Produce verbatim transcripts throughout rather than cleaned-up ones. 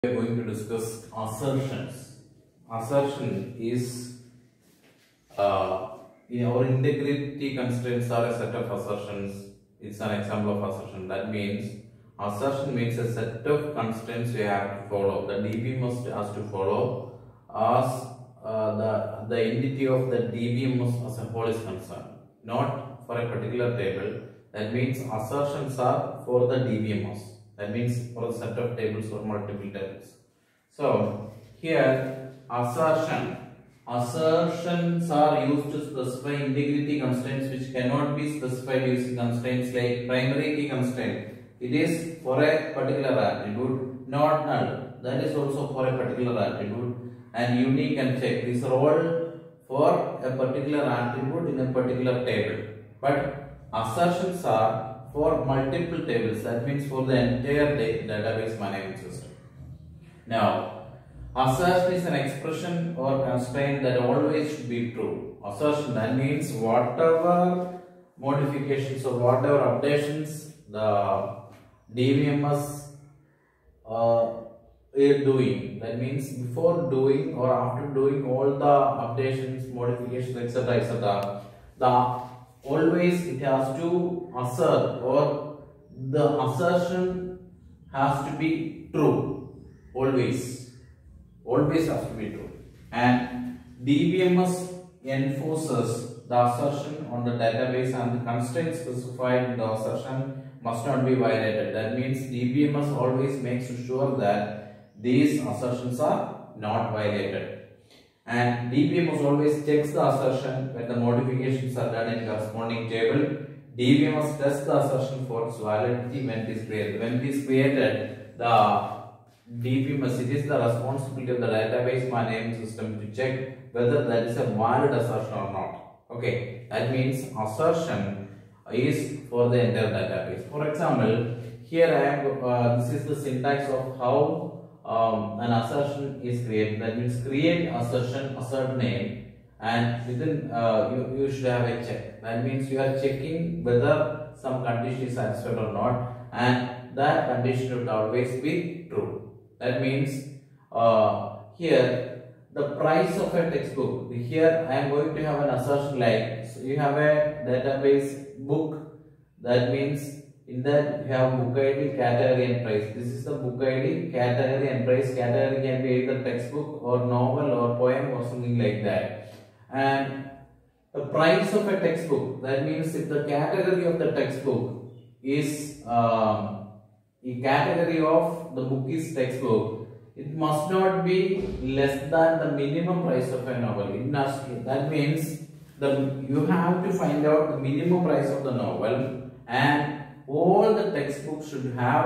We are going to discuss assertions. Assertion is uh, in our integrity constraints are a set of assertions. It's an example of assertion. That means assertion means a set of constraints we have to follow. The D B must has to follow as uh, the the entity of the D B must as a whole is concerned, not for a particular table. That means assertions are for the D B M S. That means for a set of tables or multiple tables. So here assertion assertions are used to specify integrity constraints which cannot be specified using constraints like primary key constraint. It is for a particular attribute, not null. That is also for a particular attribute, and unique and check. These are all for a particular attribute in a particular table. But assertions are for multiple tables. That means for the entire database management system. Now, assertion is an expression or constraint that always should be true. Assertion, that means whatever modifications or whatever updations the D B M S uh, is doing. That means before doing or after doing all the updations, modifications, et cetera, et cetera, the always it has to assert, or the assertion has to be true. Always, always has to be true. And D B M S enforces the assertion on the database, and the constraints specified in the assertion must not be violated. That means D B M S always makes sure that these assertions are not violated. And D B M S always checks the assertion when the modifications are done in corresponding table. D B M S tests the assertion for its validity when it is created. When it is created, the D B M S, it is the responsibility of the database management system to check whether that is a valid assertion or not. Okay, that means assertion is for the entire database. For example, here I am. Uh, this is the syntax of how Um, an assertion is created. That means create assertion, assert name, and within uh, you, you should have a check. That means you are checking whether some condition is satisfied or not, and that condition should always be true. That means uh, here the price of a textbook. Here I am going to have an assertion like, so you have a database book. That means in that you have book I D, category and price. This is the book I D, category and price. Category can be either textbook or novel or poem or something like that. And the price of a textbook, that means if the category of the textbook is um, the category of the book is textbook, it must not be less than the minimum price of a novel. It must, that means the you have to find out the minimum price of the novel, and all the textbooks should have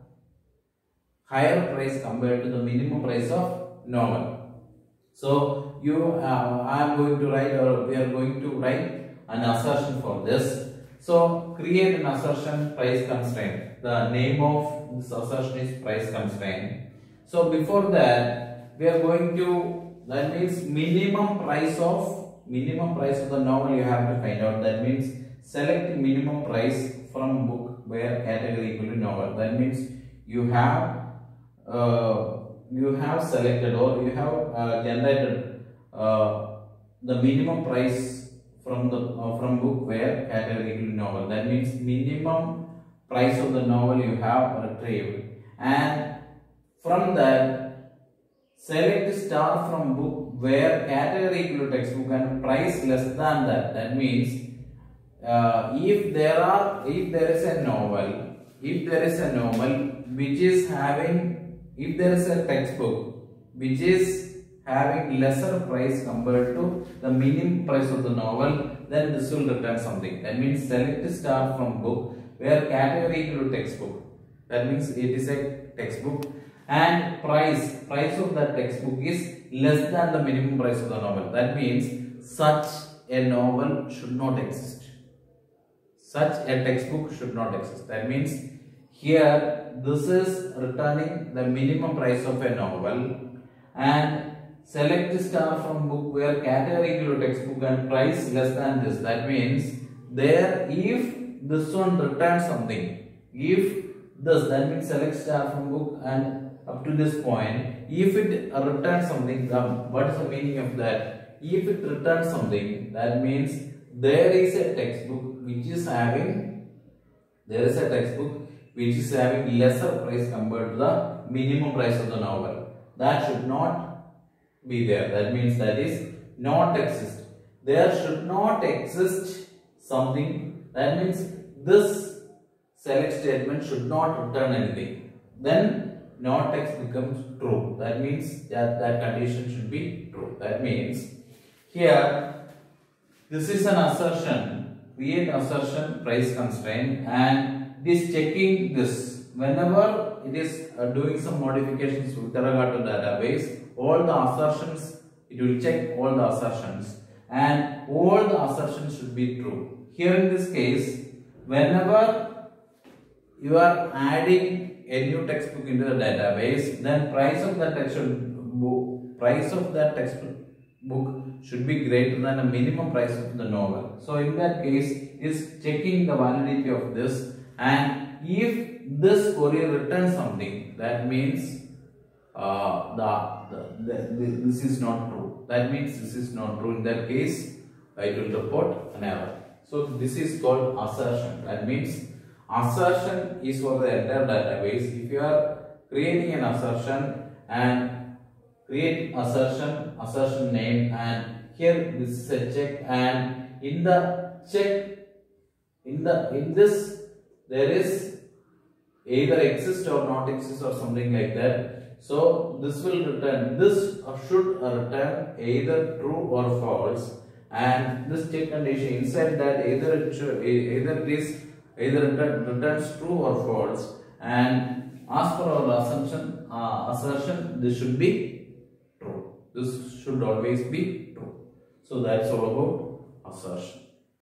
higher price compared to the minimum price of novel. So you, uh, I am going to write, or we are going to write an assertion for this. So create an assertion price constraint. The name of this assertion is price constraint. So before that, we are going to, that means minimum price of minimum price of the novel you have to find out. That means select minimum price from book where category equal to novel. That means you have uh, you have selected, or you have uh, generated uh, the minimum price from the uh, from book where category equal to novel. That means minimum price of the novel you have retrieved, and from that select star from book where category equal to textbook and price less than that. That means Uh, if there are if there is a novel if there is a novel which is having if there is a textbook which is having lesser price compared to the minimum price of the novel, then this will return something. That means select star from book where category equal to textbook. That means it is a textbook, and price price of that textbook is less than the minimum price of the novel. That means such a novel should not exist. Such a textbook should not exist. That means here this is returning the minimum price of a novel, and select star from book where category equal to textbook and price less than this. That means there, if this one returns something, if this, that means select star from book and up to this point, if it returns something, um, what is the meaning of that? If it returns something, that means there is a textbook which is having, there is a textbook which is having lesser price compared to the minimum price of the novel. That should not be there. That means that is not exist. There should not exist something. That means this select statement should not return anything. Then not text becomes true. That means that that condition should be true. That means here this is an assertion. Create assertion price constraint, and this checking this whenever it is uh, doing some modifications with regard to database, all the assertions, it will check all the assertions and all the assertions should be true. Here in this case, whenever you are adding a new textbook into the database, then price of that textbook, price of that textbook should be greater than the minimum price of the novel. So in that case, is checking the validity of this, and if this query returns something, that means uh, the, the, the, the this is not true. That means this is not true. In that case, it will report an error. So this is called assertion. That means assertion is for the entire database. If you are creating an assertion and create assertion, assertion name, and here this is a check, and in the check, in the in this there is either exist or not exist or something like that. So this will return, this should return either true or false, and this check condition inside that either it should, either it is either return, returns true or false, and as per our assumption uh, assertion, this should be true. This should always be true. So that's all about assertion.